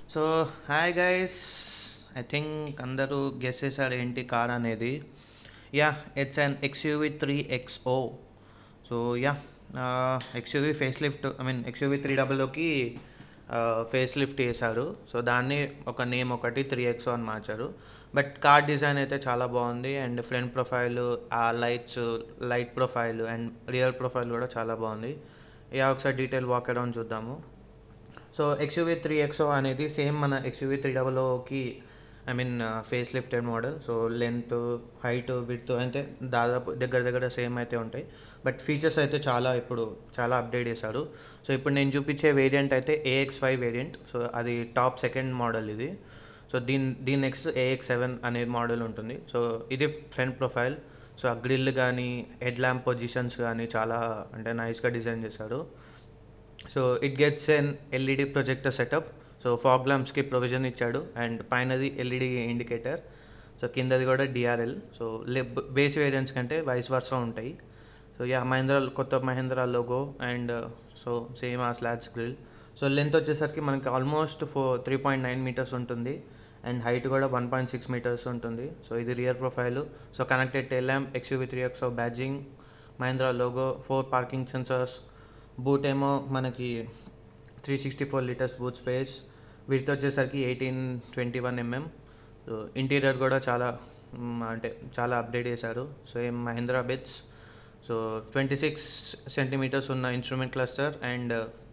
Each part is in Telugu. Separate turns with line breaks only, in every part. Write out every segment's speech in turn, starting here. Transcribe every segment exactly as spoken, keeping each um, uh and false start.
So hi guys, I think అందరూ గెస్ చేశారు ఏంటి కార్ అనేది. Yeah, it's an XUV three XO. So yeah, XUV face lift, I mean XUV three డబల్ఓకి ఫేస్ లిఫ్ట్ చేశారు. సో దాన్ని ఒక నేమ్ ఒకటి త్రీ ఎక్స్ఓ అని మార్చారు. బట్ కార్ డిజైన్ అయితే చాలా బాగుంది. అండ్ ఫ్రంట్ ప్రొఫైల్, ఆ lights, light profile and rear profile కూడా చాలా బాగుంది. యా, ఒకసారి డీటెయిల్ వాక్ అరౌండ్ చూద్దాము. సో ఎక్స్యూవీ త్రీ ఎక్స్ఓ అనేది సేమ్ మన ఎక్స్యూవీ త్రీ డబల్ ఓకి, I mean face lifted model. So length, height, width అయితే దాదాపు దగ్గర దగ్గర సేమ్ అయితే ఉంటాయి. బట్ ఫీచర్స్ అయితే చాలా ఇప్పుడు చాలా అప్డేట్ చేశారు. సో ఇప్పుడు నేను చూపించే వేరియంట్ అయితే ఏఎక్స్ ఫైవ్ వేరియంట్. సో అది టాప్ సెకండ్ మోడల్ ఇది. సో దీని దీని నెక్స్ట్ ఏఎక్స్ సెవెన్ అనే మోడల్ ఉంటుంది. సో ఇది ఫ్రంట్ ప్రొఫైల్. సో ఆ గ్రిల్ కానీ హెడ్ ల్యాంప్ పొజిషన్స్ కానీ చాలా అంటే నైస్గా డిజైన్ చేశారు. So it gets an LED projector setup. So fog ల్యాంప్స్కి ప్రొవిజన్ ఇచ్చాడు. అండ్ పైనది ఎల్ఈడి ఇండికేటర్. సో కిందది కూడా డిఆర్ఎల్. సో లే బేస్ వేరియంట్స్ కంటే వైస్ వర్సా ఉంటాయి. సో యా, మహేంద్ర కొత్త Mahindra logo and so same ఆ స్లాట్స్ గ్రిల్. సో లెంత్ వచ్చేసరికి మనకి almost four three point nine metres ఉంటుంది. అండ్ హైట్ కూడా వన్ పాయింట్ సిక్స్ మీటర్స్ ఉంటుంది. సో ఇది rear profile. So connected tail lamp, XUV three X badging, Mahindra logo, four parking sensors. Boot ఏమో మనకి three sixty four litres boot space. Width వచ్చేసరికి eighteen twenty one MM. So interior కూడా చాలా మ్, అంటే చాలా అప్డేట్ చేశారు. సో ఏం Mahindra bets. So twenty six centimetres ఉన్న instrument cluster and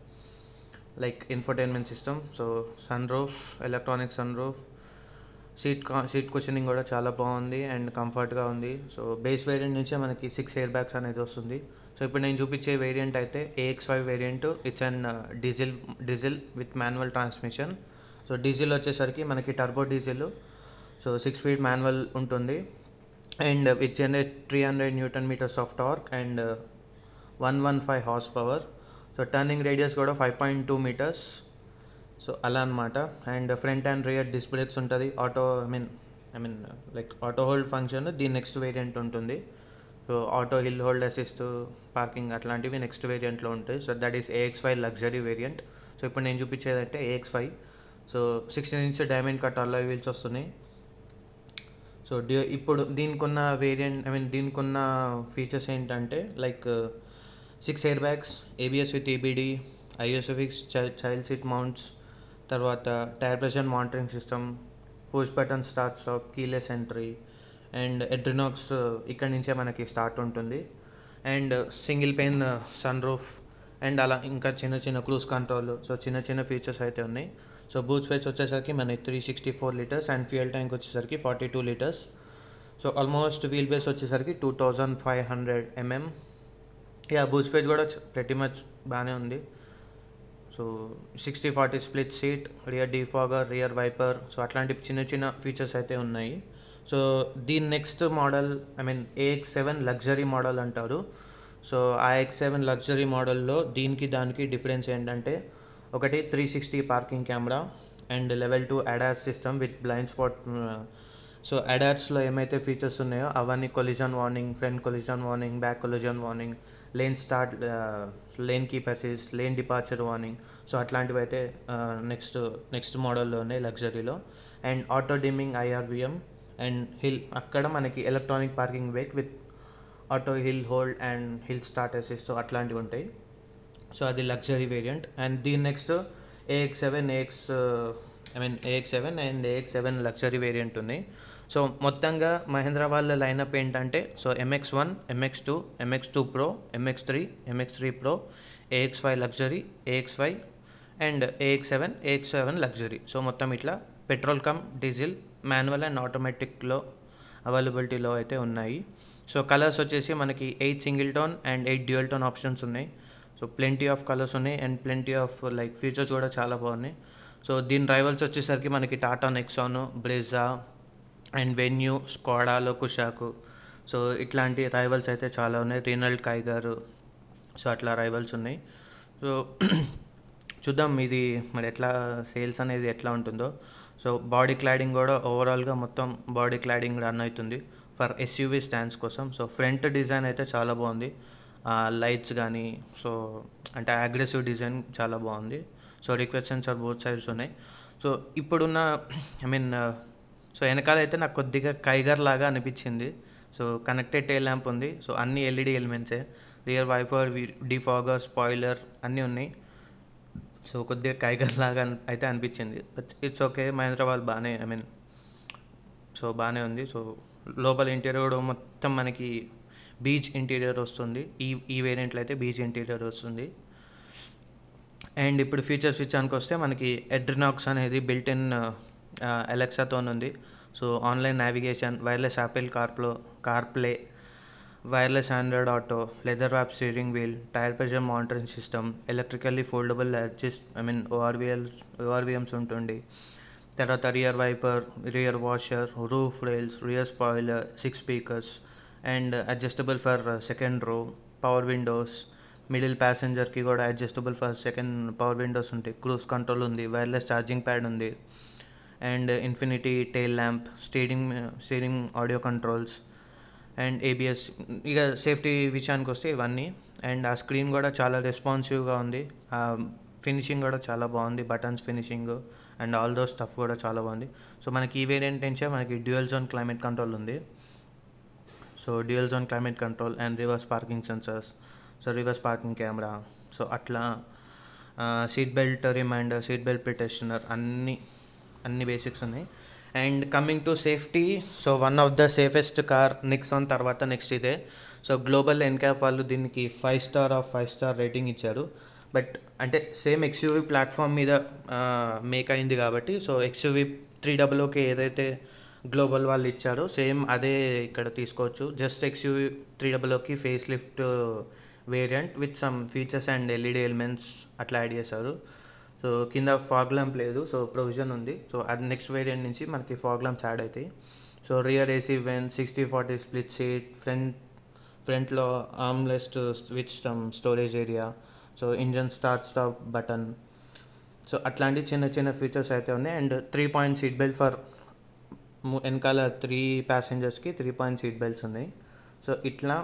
like infotainment system. So sun roof, electronic sun roof. Seat కా సీట్ కుషనింగ్ కూడా చాలా బాగుంది అండ్ కంఫర్ట్గా ఉంది. సో బేస్ వేరియంట్ నుంచే మనకి సిక్స్ ఎయిర్ బ్యాగ్స్ అనేది వస్తుంది. సో ఇప్పుడు నేను చూపించే వేరియంట్ అయితే AX five variant. It's and diesel diesel with manual transmission. So diesel వచ్చేసరికి మనకి turbo diesel. So six speed manual ఉంటుంది. And which generate three hundred newton metres of torque and one one five horse power. So turning radius కూడా five point two metres. So అలా అనమాట. And front and rear disc brakes ఉంటుంది. Auto I mean I mean like auto hold function దీని నెక్స్ట్ వేరియంట్ ఉంటుంది. So auto hill hold assist, parking అట్లాంటివి నెక్స్ట్ వేరియంట్లో ఉంటాయి. So that is AX five luxury variant. So ఇప్పుడు నేను చూపించేది అంటే ఏఎక్స్ ఫైవ్. So sixteen inch diamond cut alloy wheels వస్తున్నాయి. సో డి ఇప్పుడు దీనికి ఉన్న వేరియంట్, ఐ మీన్ దీనికి ఉన్న ఫీచర్స్ ఏంటంటే like six air bags, ABS with EBD, ISOFIX child seat mounts, తర్వాత tyre pressure monitoring system, push button start stop, keyless entry and AdrenoX ఇక్కడ నుంచే మనకి స్టార్ట్ ఉంటుంది. And single pane sun roof and అలా ఇంకా చిన్న చిన్న క్రూజ్ కంట్రోల్. సో చిన్న చిన్న ఫీచర్స్ అయితే ఉన్నాయి. సో బూట్ స్పేస్ వచ్చేసరికి మనకి three sixty four litres and fuel tank వచ్చేసరికి forty two litres. So almost wheel base వచ్చేసరికి two thousand five hundred MM. Yeah, boot space కూడా ప్రతి మచ్ బాగానే ఉంది. So sixty forty split seat, rear defogger, rear wiper. So అట్లాంటి చిన్న చిన్న ఫీచర్స్ అయితే ఉన్నాయి. సో దీని next model, I mean AX seven luxury model అంటారు. సో ఆ ఎక్స్ సెవెన్ లగ్జరీ మోడల్లో దీనికి దానికి డిఫరెన్స్ ఏంటంటే ఒకటి three sixty parking camera and level two ADAS system with blind spot. So అడాస్లో ఏమైతే ఫీచర్స్ ఉన్నాయో అవన్నీ collision warning, front collision warning, back collision warning, lane start, lane keep assist, lane departure warning. So అట్లాంటివి అయితే నెక్స్ట్ నెక్స్ట్ మోడల్లో ఉన్నాయి లగ్జరీలో. And auto dimming IRVM and hill, అక్కడ మనకి electronic parking brake with auto hill hold and hill start assist. So అట్లాంటివి ఉంటాయి. సో అది లగ్జరీ వేరియంట్. అండ్ దీని next AX seven AX I mean AX seven and AX seven luxury variant ఉన్నాయి. సో మొత్తంగా మహేంద్ర వాళ్ళ లైనప్ ఏంటంటే so MX one, MX two, MX two pro, MX three, MX three pro, AX five luxury, AX five and AX seven, AX seven luxury. So మొత్తం ఇట్లా petrol come diesel, manual and ఆటోమేటిక్లో అవైలబిలిటీలో అయితే ఉన్నాయి. సో కలర్స్ వచ్చేసి మనకి eight single tone and eight dual tone options ఉన్నాయి. సో ప్లెంటీ ఆఫ్ కలర్స్ ఉన్నాయి and plenty of like features కూడా చాలా బాగున్నాయి. సో దీని రైవల్స్ వచ్చేసరికి మనకి Tata Nexon, Brezza and Venue, స్కోడాలో కుషాకు. సో ఇట్లాంటి రైవల్స్ అయితే చాలా ఉన్నాయి. Renault Kiger. సో అట్లా రైవల్స్ ఉన్నాయి. సో చూద్దాం ఇది మరి ఎట్లా సేల్స్ అనేది ఎట్లా ఉంటుందో. సో బాడీ క్లాడింగ్ కూడా ఓవరాల్గా మొత్తం బాడీ క్లాడింగ్ రన్ అవుతుంది ఫర్ ఎస్యూవీ స్టాండ్స్ కోసం. సో ఫ్రంట్ డిజైన్ అయితే చాలా బాగుంది. లైట్స్ కానీ సో అంటే అగ్రెసివ్ డిజైన్ చాలా బాగుంది. So request sensor both sides ఉన్నాయి. సో ఇప్పుడున్న ఐ మీన్ సో వెనకాల అయితే నాకు కొద్దిగా కైగర్ లాగా అనిపించింది. సో కనెక్టెడ్ టైల్ ల్యాంప్ ఉంది. సో అన్ని ఎల్ఈడి ఎలిమెంట్సే, రియర్ వైఫర్, డిఫాగర్, స్పాయిలర్ అన్నీ ఉన్నాయి. సో కొద్దిగా కైగర్ లాగా అయితే అనిపించింది. ఇట్స్ ఓకే, మహేంద్ర వాళ్ళు బాగానే ఐ మీన్ సో బాగానే ఉంది. సో లోపల ఇంటీరియర్ కూడా మొత్తం మనకి బీచ్ ఇంటీరియర్ వస్తుంది. ఈ ఈ వేరియంట్లో అయితే బీచ్ ఇంటీరియర్ వస్తుంది. అండ్ ఇప్పుడు ఫీచర్స్ విషయానికి వస్తే మనకి ఎడ్రినాక్స్ అనేది బిల్ట్ ఇన్ అలెక్సాతో ఉంది. So online navigation, wireless Apple కార్ప్లో CarPlay, wireless Android Auto, leather wrap steering wheel, tyre pressure monitoring system, electrically foldable adjust I mean ORVLs ORVMs ఉంటుంది. తర్వాత rear wiper, rear washer, roof rails, rear spoiler, six speakers and adjustable for second row, power windows, middle ప్యాసింజర్కి కూడా adjustable for second power Windows ఉంటాయి, క్రూజ్ కంట్రోల్ ఉంది, వైర్లెస్ ఛార్జింగ్ ప్యాడ్ ఉంది, and infinity tail lamp, steering steering audio controls and ABS. ఇక సేఫ్టీ విషయానికి వస్తే ఇవన్నీ. అండ్ ఆ స్క్రీన్ కూడా చాలా రెస్పాన్సివ్గా ఉంది, ఫినిషింగ్ కూడా చాలా బాగుంది, buttons finishing and all those stuff కూడా చాలా బాగుంది. సో మనకి ఈ వేరియంట్ నుంచే మనకి డ్యూయల్ జోన్ క్లైమేట్ కంట్రోల్ ఉంది. So dual zone climate control and reverse parking sensors, so reverse parking camera, so అట్లా seat belt reminder, seat belt pretensioner, అన్ని అన్ని బేసిక్స్ ఉన్నాయి. And coming to safety, so one of the safest car Nexon తర్వాత నెక్స్ట్ ఇదే. సో గ్లోబల్ ఎన్క్యాప్ వాళ్ళు దీనికి five star of five star rating ఇచ్చారు. బట్ అంటే సేమ్ ఎక్స్యూవీ ప్లాట్ఫామ్ మీద మేక్ అయింది కాబట్టి, so XUV three double okay ఏదైతే గ్లోబల్ వాళ్ళు ఇచ్చారో సేమ్ అదే ఇక్కడ తీసుకోవచ్చు. జస్ట్ ఎక్స్యూవీ త్రీ డబల్ ఓకి face lift variant with some features and LED elements అట్లా యాడ్ చేశారు. సో కింద ఫాగ్ ల్యాంప్ లేదు, సో ప్రొవిజన్ ఉంది. సో అది నెక్స్ట్ వేరియంట్ నుంచి మనకి ఫాగ్ ల్యాంప్స్ యాడ్ అవుతాయి. So rear AC vent, sixty forty split seat, front ఫ్రంట్లో armrest with some storage area, so engine start stop button, so అట్లాంటి చిన్న చిన్న ఫీచర్స్ అయితే ఉన్నాయి. And three point seat belt for వెనకాల త్రీ ప్యాసింజర్స్కి త్రీ పాయింట్ సీట్ బెల్ట్స్ ఉన్నాయి. సో ఇట్లా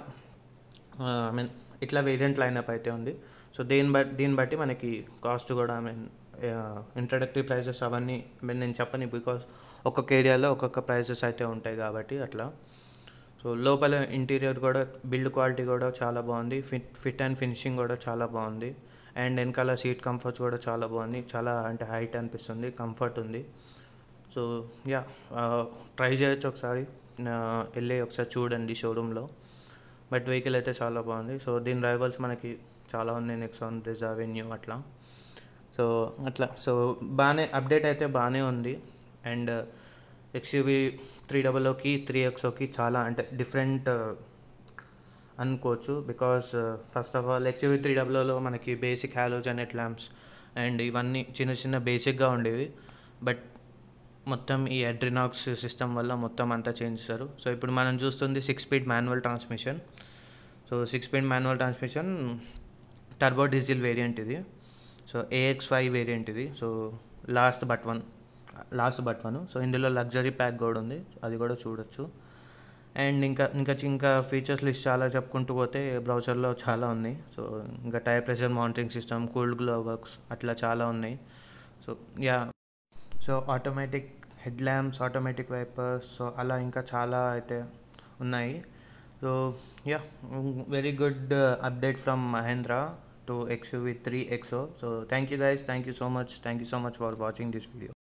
ఐ మీన్ ఇట్లా వేరియంట్ లైనప్ అయితే ఉంది. సో దీన్ని బట్టి దీన్ని బట్టి మనకి కాస్ట్ కూడా ఐ మీన్ ఇంట్రడక్టరీ ప్రైజెస్ అవన్నీ ఐ మీన్ నేను చెప్పని, బికాస్ ఒక్కొక్క ఏరియాలో ఒక్కొక్క ప్రైజెస్ అయితే ఉంటాయి కాబట్టి అట్లా. సో లోపల ఇంటీరియర్ కూడా బిల్డ్ క్వాలిటీ కూడా చాలా బాగుంది, ఫిట్ ఫిట్ అండ్ ఫినిషింగ్ కూడా చాలా బాగుంది. అండ్ వెనకాల సీట్ కంఫర్ట్స్ కూడా చాలా బాగుంది, చాలా అంటే హైట్ అనిపిస్తుంది, కంఫర్ట్ ఉంది. సో యా ట్రై చేయొచ్చు ఒకసారి, వెళ్ళి ఒకసారి చూడండి షోరూంలో. బట్ వెహికల్ అయితే చాలా బాగుంది. సో దీని రైవల్స్ మనకి చాలా ఉన్నాయి, నెక్సాన్, బ్రెజా, వెన్యూ అట్లా. సో అట్లా సో బాగానే అప్డేట్ అయితే బాగానే ఉంది. అండ్ ఎక్స్యూవీ త్రీ డబల్ఓకి త్రీ ఎక్స్ఓకి చాలా అంటే డిఫరెంట్ అనుకోవచ్చు. Because first of all XUV three డబల్ఓలో మనకి బేసిక్ హాలోజనెట్ ల్యాంప్స్ అండ్ ఇవన్నీ చిన్న చిన్న బేసిక్గా ఉండేవి. బట్ మొత్తం ఈ అడ్రినాక్స్ సిస్టమ్ వల్ల మొత్తం అంతా చేంజ్ చేశారు. సో ఇప్పుడు మనం చూస్తుంది six speed manual transmission. So six speed manual transmission turbo diesel variant ఇది. సో ఏఎక్స్ ఫైవ్ వేరియంట్ ఇది. So last but one last but one so ఇందులో లగ్జరీ ప్యాక్ కూడా ఉంది, అది కూడా చూడొచ్చు. అండ్ ఇంకా ఇంకా ఇంకా ఫీచర్స్ లిస్ట్ చాలా చెప్పుకుంటూ పోతే బ్రౌజర్లో చాలా ఉన్నాయి. సో ఇంకా tyre pressure monitoring system, cooled glove box అట్లా చాలా ఉన్నాయి. So yeah so automatic head lamps, automatic wipers, so అలా ఇంకా చాలా అయితే ఉన్నాయి. So yeah very good update from Mahindra to X U V three X O. So thank you guys, thank you so much, thank you so much for watching this video.